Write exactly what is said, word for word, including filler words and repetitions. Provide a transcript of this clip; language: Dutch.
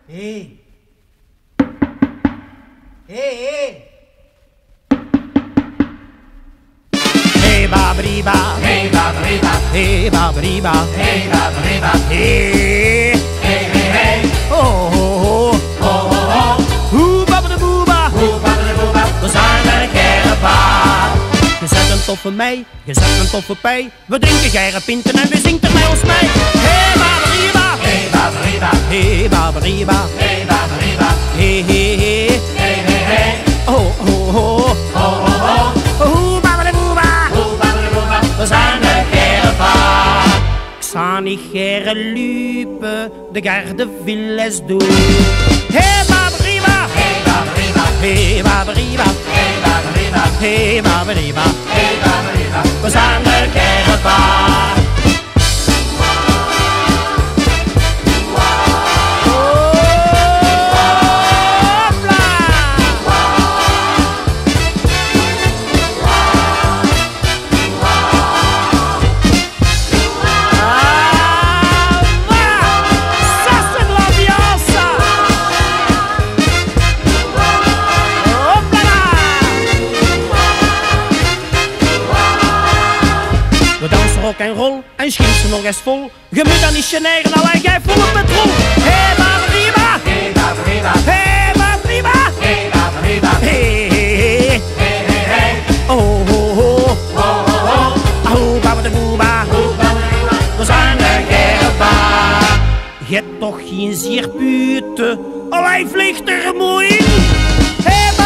Hé. Hé, hé. Hé, baberiba. Hey baberiba, Hé, baberiba. hey baberiba, Hé. hey hey hey, Oh, oh, oh. ho ho ho, Hoe, babbereboeba. hoe baberiboeba, We zijn er een kerenpaar. Je zet een toffe mee, je zet een toffe pij. We drinken geire pinten en we zingt er met ons mee. Hé, baberiba. hey baberiba, Hé, baberiba. hey baberiba, Hé, hé, hé. hey hey hey, Oh, oh, oh. ho ho ho, Hoe, babbereboeba. hoe baberiboeba, We zijn er kerenpaar. Ik sta niet geren lupen, de garde villes doen. Hé, baberiba. hey baberiba, Hé, baberiba. hey baberiba, Hé, baberiba. hey baberiba, We zijn er kerenpaar. We dansen rock en roll en schiet ze nog eens vol. Je moet dan niet generen, al leg jij vol op petrol. Hé, baberiba. hey baberiba, Hé, baberiba. hey baberiba, Hé, hé, hé. hey hey hey, Oh, oh, oh. ho ho ho, Oh, baberiba. hoe baberiba, We zijn er kerenpaar. Je hebt toch geen zierputen, al hij vliegt er mooi in. Hé,